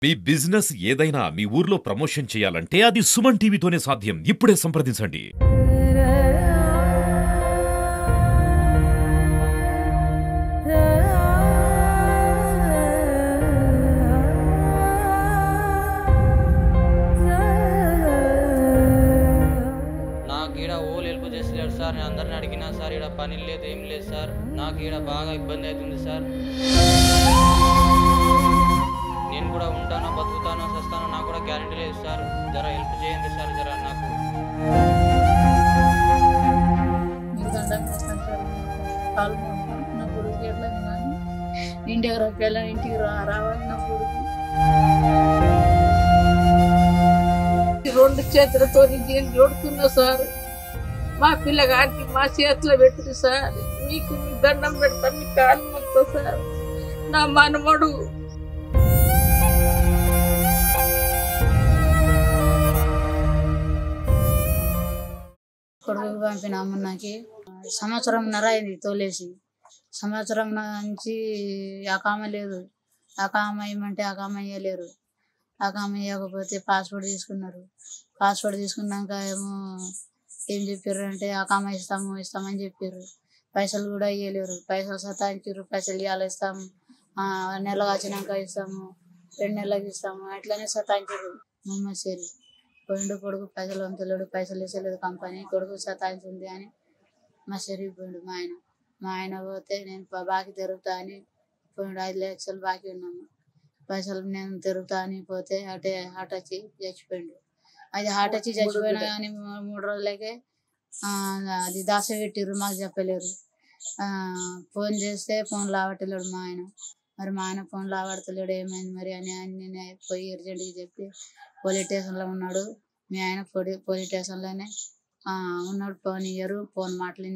మీ business ఏదైనా మీ ఊర్లో promotion చేయాలంటే అది సుమన్ టీవీతోనే సాధ్యం. ఇప్పుడే సంప్రదించండి. నాకు ఈడ ఓళ్ళు హెల్ప్ చేస్తలేరు సార్. నేను అందరిని అడిగినా సార్, ఈడ పని లేదు ఏం లేదు సార్. నాకు ఈడ బాగా ఇబ్బంది అవుతుంది సార్. నేను కూడా ఉంటానో బతుకుతానో చస్తానో నాకు కూడా గ్యారెంటీ లేదు సార్. జర హెల్ప్ చేయండి సార్, జర నాకు. నా కొడుకు ఎట్లా ఇంటికి రావాలి, ఇంటికి రావాలి నా కొడుకు. రెండు చేతులతో నేను జోడుతున్నా సార్. మా పిల్లగారికి మా చేతిలో పెట్టుడు సార్. మీకు మీ దండం పెడతా, మీ కాలు మొత్తా సార్. నా మనమడు కొడుకు పంపిన అమ్మన్నకి సంవత్సరంన్నర అయింది తోలేసి. సంవత్సరం నుంచి అకామ లేదు. అకామ ఇవ్వమంటే అకామ ఇవ్వలేరు. అకామ ఇవ్వకపోతే పాస్పోర్ట్ తీసుకున్నారు. పాస్పోర్ట్ తీసుకున్నాక ఏం చెప్పారు అంటే అకామ ఇస్తామని చెప్పారు. పైసలు కూడా ఇవ్వలేరు. పైసలు సతాయించారు. పైసలు ఇవ్వాలి ఇస్తాము, నెల వచ్చినాక ఇస్తాము, 2 నెలలకు ఇస్తాము, అట్లనే సతాయించారు. మమ్మల్ని సరి పోయిండు కొడుకు. పైసలు పంపలేడు, పైసలు వేసలేదు కంపెనీ. కొడుకు సతాయించింది అని మా సరి పోయిండు. మా ఆయన పోతే నేను బాకీ తిరుగుతా అని పోయిండు. 5 లక్షలు బాకీ ఉన్నాము. పైసలు నేను తిరుగుతా అని పోతే హార్ట్ వచ్చి చచ్చిపోయిండు. అది హార్ట్ వచ్చి చచ్చిపోయినా కానీ 3 రోజులకే అది దాస పెట్టిర్రు. మాకు చెప్పలేరు. ఫోన్ చేస్తే ఫోన్ లావట్టలేడు మా ఆయన. మరి మా ఆయన ఫోన్ లావడతలేడు, ఏమైంది మరి అని నేను పోయి అర్జెంట్గా చెప్పి పోలీస్ స్టేషన్లో ఉన్నాడు. మీ ఆయన పోలీస్ స్టేషన్లోనే ఉన్నాడు. ఫోన్ ఇయ్యరు, ఫోన్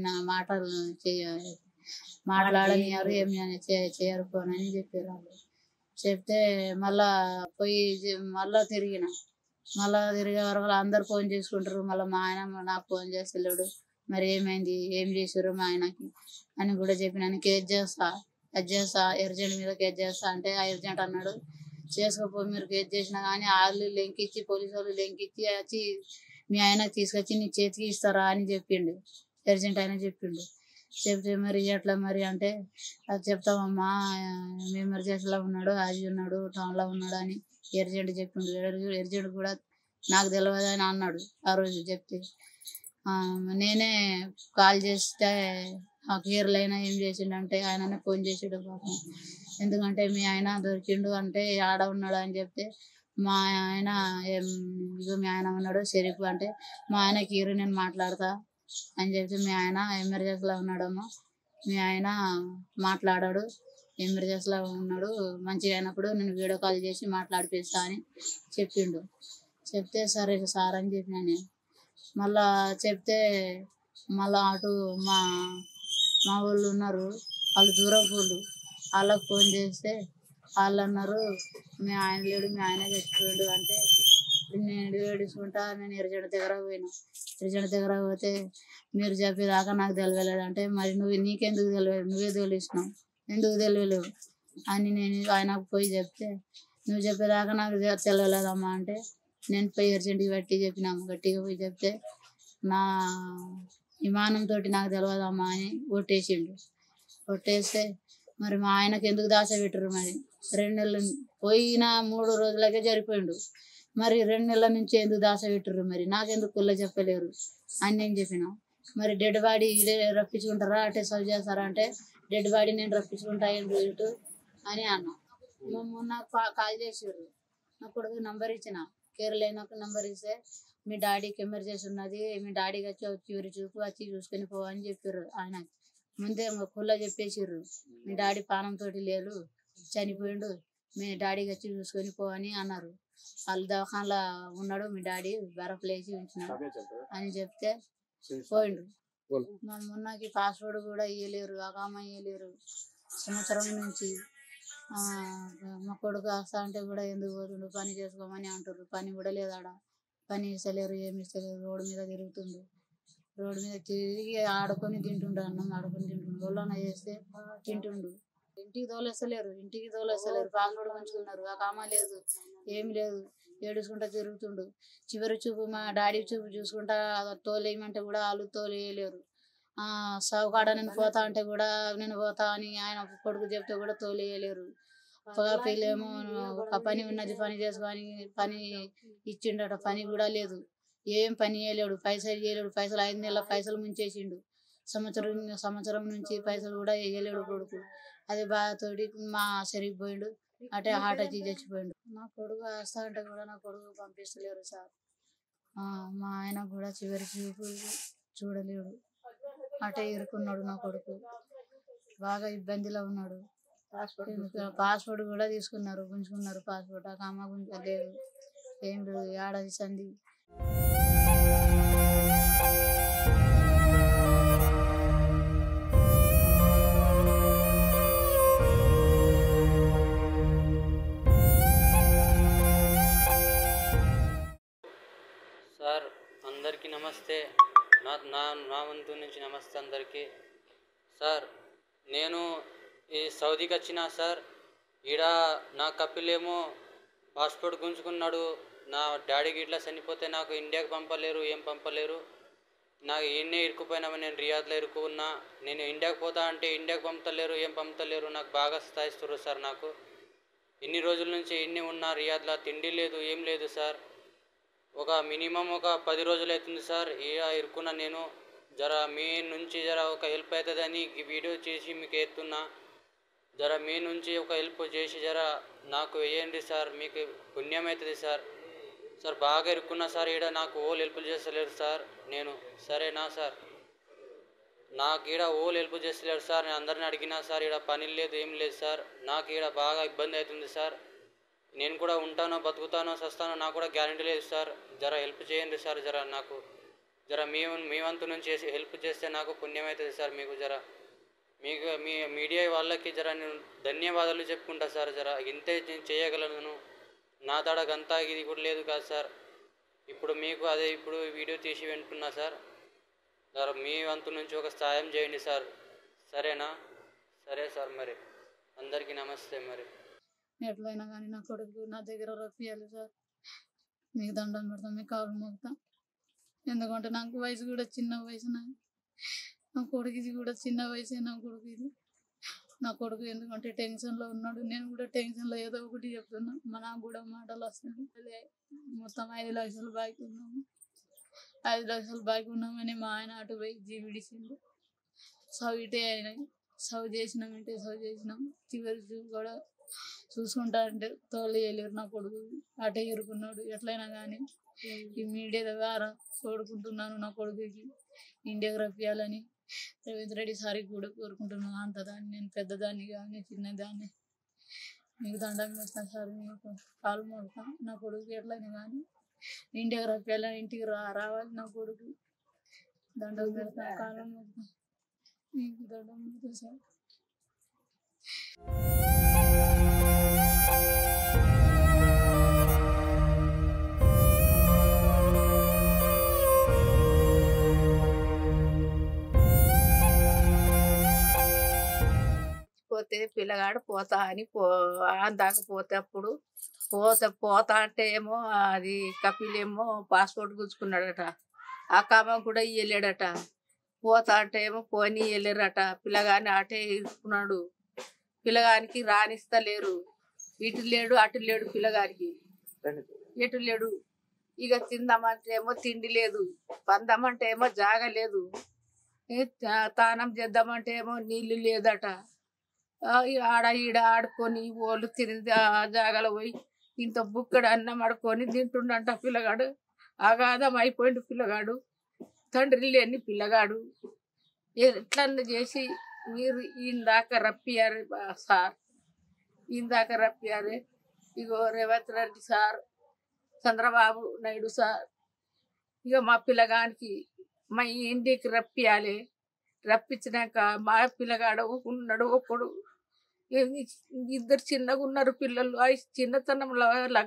మాట్లాడనియరు, ఏమి చేయరు ఫోన్ అని చెప్పారు వాళ్ళు. చెప్తే మళ్ళా పోయి మళ్ళా తిరిగే వరకు అందరు ఫోన్ చేసుకుంటారు. మళ్ళీ మా ఆయన నాకు ఫోన్ చేస్తలేడు. మరి ఏమైంది, ఏం చేసారు మా ఆయనకి అని కూడా చెప్పినాను. కేసు చేస్తా ఎర్జెంట్ మీద కేసు చేస్తా అంటే ఆ ఎర్జెంట్ అన్నాడు, చేసుకోపో, మీరు కేసు చేసినా కానీ వాళ్ళు లెంకిచ్చి, పోలీసు వాళ్ళు లెంకిచ్చి వచ్చి మీ ఆయన తీసుకొచ్చి నీ చేతికి ఇస్తారా అని చెప్పిండు. ఎర్జెంట్ ఆయన చెప్పిండు. చెప్తే మరి ఎట్లా మరి అంటే అది చెప్తామమ్మా, ఎమర్జెన్సీలో ఉన్నాడు, అది ఉన్నాడు, టౌన్లో ఉన్నాడు అని ఎర్జెంట్ చెప్పిండు. ఎర్జెంట్ కూడా నాకు తెలియదు అని అన్నాడు ఆ రోజు చెప్తే. నేనే కాల్ చేస్తే ఆ కేర్లైనా ఏం చేసిండంటే ఆయననే ఫోన్ చేసాడు పాపం. ఎందుకంటే మీ ఆయన దొరికిండు అంటే ఆడ ఉన్నాడు అని చెప్తే మా ఆయన ఇగో మీ ఆయన ఉన్నాడు షరీఫ్ అంటే మా ఆయనకి ఈరు నేను మాట్లాడతా అని చెప్తే మీ ఆయన ఎమర్జెన్సీలో ఉన్నాడమ్మా, మీ ఆయన మాట్లాడాడు, ఎమర్జెన్సీలో ఉన్నాడు, మంచిగా అయినప్పుడు నేను వీడియో కాల్ చేసి మాట్లాడిపిస్తా అని చెప్పిండు. చెప్తే సరే సార్ అని చెప్పిన నేను. మళ్ళా చెప్తే మళ్ళా అటు మా వాళ్ళు ఉన్నారు, వాళ్ళు దూరం వాళ్ళు, వాళ్ళకి ఫోన్ చేస్తే వాళ్ళు అన్నారు మీ ఆయన లేడు, మీ ఆయన చచ్చిపోయాడు అంటే నేను ఏడుచుకుంటా నేను ఎర్జెంట్ దగ్గర పోయినా. ఎర్జెంట్ దగ్గర పోతే మీరు చెప్పేదాకా నాకు తెలియలేదు అంటే మరి నీకెందుకు తెలియదు, నువ్వే తెలిసినావు, ఎందుకు తెలియలేవు అని నేను ఆయనకు పోయి చెప్తే నువ్వు చెప్పేదాకా నాకు తెలియలేదమ్మా అంటే నేను పోయి ఎర్జెంట్కి పెట్టి చెప్పినాము. గట్టిగా పోయి చెప్తే నా విమానంతో నాకు తెలియదమ్మా అని కొట్టేసిండు. కొట్టేస్తే మరి మా ఆయనకు ఎందుకు దాచబెట్టరు మరి 2 నెలలు పోయిన 3 రోజులకే జరిపోయిండు. మరి 2 నెలల నుంచి ఎందుకు దాచబెట్టరు, మరి నాకెందుకు కుల్ల చెప్పలేరు అని నేను చెప్పిన. మరి డెడ్ బాడీ ఇదే రప్పించుకుంటారా అంటే సర్వ్ చేస్తారా అంటే డెడ్ బాడీ నేను రప్పించుకుంటా ఇటు అని అన్నా. మొన్న కాల్ చేసారు, నా కొడుకు నంబర్ ఇచ్చిన, కేరళకు నంబర్ ఇస్తే మీ డాడీకి ఎమర్జెన్సీ ఉన్నది, మీ డాడీకి వచ్చి చివరి చూపు వచ్చి చూసుకొని పో అని చెప్పారు. ఆయన ముందే కుల్ల చెప్పేసారు, మీ డాడీ పానంతో లేదు, చనిపోయిండు, మీ డాడీకి వచ్చి చూసుకొని పో అని అన్నారు. వాళ్ళు దవాఖానలో ఉన్నాడు మీ డాడీ, బరఫ్లేసి ఉంచినాడు అని చెప్తే పోయిండు. మా మొన్నకి పాస్పోర్ట్ కూడా ఇవ్వలేరు, అకామ ఇవ్వలేరు. సంవత్సరం నుంచి మా కొడుకు వస్తా అంటే కూడా ఎందుకు పోతుండు, పని చేసుకోమని అంటారు. పని కూడా లేదు ఆడ, పని ఇస్తలేరు, ఏమి ఇస్తలేరు. రోడ్డు మీద తిరుగుతుండు, రోడ్డు మీద తిరిగి ఆడుకొని తింటుండు, అన్నం ఆడుకొని తింటుండు, ఒళ్ళన చేస్తే తింటుండు. ఇంటికి తోలేస్తలేరు పాస్పోర్ట్ ఉంచుకున్నారు. ఆ కామా లేదు, ఏమి లేదు, ఏడుచుకుంటా తిరుగుతుండు. చివరి చూపు మా డాడీ చూపు చూసుకుంటా తోలేయమంటే కూడా వాళ్ళు తోలేయలేరు. సావుకాడ నేను పోతా అంటే కూడా నేను పోతా అని ఆయన కొడుకు చెప్తే కూడా తోలేయలేరు. పిల్లేమో ఒక పని ఉన్నది, పని చేసుకొని పని ఇచ్చిండట, పని కూడా లేదు, ఏం పని చేయలేడు, పైసలు చేయలేడు. పైసలు 5 నెలల పైసలు ముంచేసిండు. సంవత్సరం నుంచి పైసలు కూడా వేయలేడు కొడుకు. అది బాధతోటి మా సరిగిపోయిండు, అటే హార్ట్ అటాక్ చచ్చిపోయిండు. నా కొడుకు వస్తా అంటే కూడా నా కొడుకు పంపిస్తలేరు సార్. మా ఆయన కూడా చివరి చూపు చూడలేడు, అటే ఇరుకున్నాడు. నా కొడుకు బాగా ఇబ్బందిలో ఉన్నాడు. పాస్పోర్ట్ కూడా తీసుకున్నారు, గుంజుకున్నారు పాస్పోర్ట్. ఆ అమ్మ గుంజలేదు, ఏం లేదు, ఏడాది సంది. సార్ అందరికీ నమస్తే. నా వంతు నుంచి నమస్తే అందరికీ. సార్ నేను ఈ సౌదీకి వచ్చిన సార్. ఈడ నా కపిలేమో పాస్పోర్ట్ గుంజుకున్నాడు. నా డాడీకి ఇట్లా చనిపోతే నాకు ఇండియాకి పంపలేరు, ఏం పంపలేరు. నాకు ఈయన్నే ఇరుక్కుపోయినామని నేను రియాద్లో ఇరుక్కున్నా. నేను ఇండియాకి పోతా అంటే ఇండియాకి పంపలేరు, ఏం పంపలేరు. నాకు బాగా స్థాయిస్తున్నారు సార్. నాకు ఇన్ని రోజుల నుంచి ఇన్ని ఉన్నా రియాద్లో, తిండి లేదు, ఏం లేదు సార్. మినిమం ఒక 10 రోజులు అవుతుంది సార్ ఈడ ఇరుక్కున్నా నేను. మీ నుంచి ఒక హెల్ప్ అవుతుందని ఈ వీడియో చేసి మీకు ఎత్తున్నా. మీ నుంచి ఒక హెల్ప్ చేసి నాకు వేయండి సార్, మీకు పుణ్యం అవుతుంది సార్. బాగా ఇరుక్కున్నా సార్. ఈడ నాకు ఓళ్ళు హెల్ప్ చేస్తలేరు సార్. నేను సరేనా సార్, నాకు ఈడ ఓళ్ళు హెల్ప్ చేస్తలేరు సార్. నేను అందరిని అడిగినా సార్, ఈడ పని లేదు, ఏం లేదు సార్. నాకు ఈడ బాగా ఇబ్బంది అవుతుంది సార్. నేను కూడా ఉంటానో బతుకుతానో చస్తానో నాకు కూడా గ్యారంటీ లేదు సార్. హెల్ప్ చేయండి సార్. నాకు మీ వంతు నుంచి హెల్ప్ చేస్తే నాకు పుణ్యం అవుతుంది సార్. మీకు మీ మీడియా వాళ్ళకి నేను ధన్యవాదాలు చెప్పుకుంటా సార్. ఇంతే నేను చేయగలను. నా తడగంతా ఇది కూడా లేదు కాదు సార్. ఇప్పుడు మీకు ఇప్పుడు వీడియో తీసి వింటున్నా సార్. మీ వంతు నుంచి ఒక సాయం చేయండి సార్. సరేనా? సరే సార్. మరి అందరికీ నమస్తే. మరి ఎట్లయినా కానీ నా కొడుకు నా దగ్గర రప్పియాలి సార్. మీకు దండం పెడతాం, మీకు కాలు మోగుతాం. ఎందుకంటే నాకు వయసు కూడా చిన్న వయసు, నా కొడుకు ఇది కూడా చిన్న వయసే. నా కొడుకు ఎందుకంటే టెన్షన్లో ఉన్నాడు. నేను కూడా టెన్షన్లో ఏదో ఒకటి చెప్తున్నా. నాకు కూడా మాటలు వస్తుంది. అదే మొత్తం 5 లక్షలు బాకీ ఉన్నాము. 5 లక్షలు బాకీ ఉన్నామని మా ఆయన అటు పోయి జీవిడిచిండు. ఇటే అయినాయి. చేసినాం. చివరి చూపు కూడా చూసుకుంటా అంటే తోలేయలేరు. నా కొడుకు అటే ఇరుకున్నాడు. ఎట్లయినా కానీ ఈ మీడియా ద్వారా కోరుకుంటున్నాను, నా కొడుకుకి ఇండియాకి రప్పియాలని రేవంత్ రెడ్డి సార్కి కూడా కోరుకుంటున్నాను. అంతదాన్ని నేను పెద్దదాన్ని కానీ చిన్నదాన్ని. మీకు దండం పెడతాను సార్, మీకు కాలు మోగుతాను. నా కొడుకు ఎట్లయినా కానీ ఇండియాకి రప్పియాలని, ఇంటికి రావాలి నా కొడుకు. దండం పెడతాను, కాలు మోగుతాను. మీకు దండం పెడతాను సార్. పోతే పిల్లగాడు పోతా అని దాకా పోతే అప్పుడు పోతా అంటే ఏమో అది కపిలేమో పాస్పోర్ట్ గుంజుకున్నాడట. ఆ కామ కూడా ఇయ్యలేడట. పోతా అంటే ఏమో పోనీ వెళ్ళారట. పిల్లగాని అటే ఇరుకున్నాడు. పిల్లగానికి రానిస్తలేరు. ఇటు లేడు అటు లేడు. పిల్లగానికి ఎటు లేడు. ఇక తిందామంటే ఏమో తిండి లేదు, పందామంటే ఏమో జాగ లేదు, తానం చేద్దామంటే ఏమో నీళ్ళు లేదట. ఆడ ఈడ ఆడుకొని వాళ్ళు తిని జాగాలో పోయి ఇంత బుక్కడు అన్నం ఆడుకొని తింటుండంట పిల్లగాడు. అగాధం అయిపోయిండు పిల్లగాడు. తండ్రి లేని పిల్లగాడు. ఎట్లన్నా చేసి మీరు ఇందాక రప్పియారు సార్, ఇందాక రప్పియారు. ఇగో రేవంత్ రెడ్డి సార్, చంద్రబాబు నాయుడు సార్, ఇక మా పిల్లగానికి మా ఇంటికి రప్పియాలి. రప్పించినాక మా పిల్లగాడు ఉన్నాడు ఒకడు. ఇద్దరు చిన్నగా ఉన్నారు పిల్లలు. ఆ చిన్నతనంలో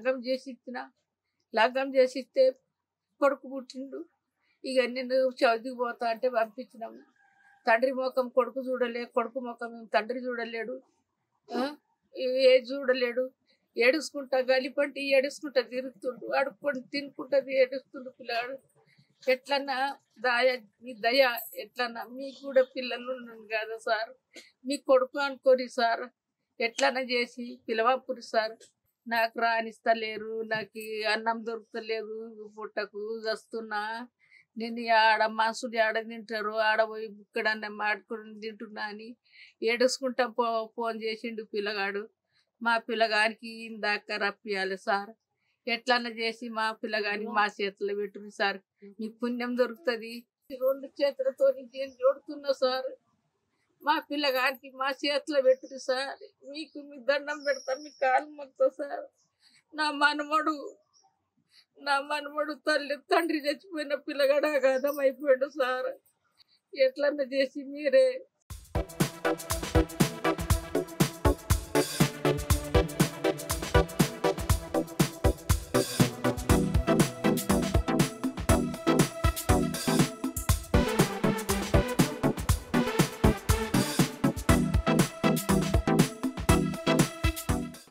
లగ్గం చేసిస్తే కొడుకు పుట్టిండు. ఇక నేను చదువుకు పోతా అంటే పంపించినాము. తండ్రి ముఖం కొడుకు చూడలే, కొడుకు ముఖం తండ్రి చూడలేడు. ఆ? ఏ చూడలేడు, ఏడుచుకుంటా గలిపంటి ఏడుచుకుంటా తిరుగుతుండు, అడుక్కొని తినుకుంటది ఏడుస్తుండు పిల్లాడు. ఎట్లన్నా మీ దయ ఎట్లన్నా మీకు కూడా పిల్లలు ఉన్నాను కదా సార్, మీ కొడుకు అనుకోని సార్, ఎట్లన్నా చేసి పిలవపురి సార్. నాకు రానిస్తలేరు, నాకు అన్నం దొరుకుతలేదు, పుట్టకు వస్తున్నా. నేను ఆడ మనుషులు ఆడ తింటారు, ఆడ పోయి బుక్కడన్నం ఆడుకుని తింటున్నా అని ఏడుచుకుంటా ఫోన్ చేసిండు పిల్లగాడు. మా పిల్లగానికి ఇందాక రప్పియాలి సార్. ఎట్లన్నా చేసి మా పిల్లగానికి మా చేతిలో పెట్టురు సార్, మీకు పుణ్యం దొరుకుతుంది. 2 చేతులతో నేను చూడుతున్నా సార్, మా పిల్లగానికి మా చేతిలో పెట్టురు సార్. మీకు మీ దండం పెడతా, మీ కాలు మొక్తా సార్. నా మనమడు తండ్రి చచ్చిపోయిన పిల్లగాడు అగాధం అయిపోయాడు సార్. ఎట్లన్నా చేసి మీరే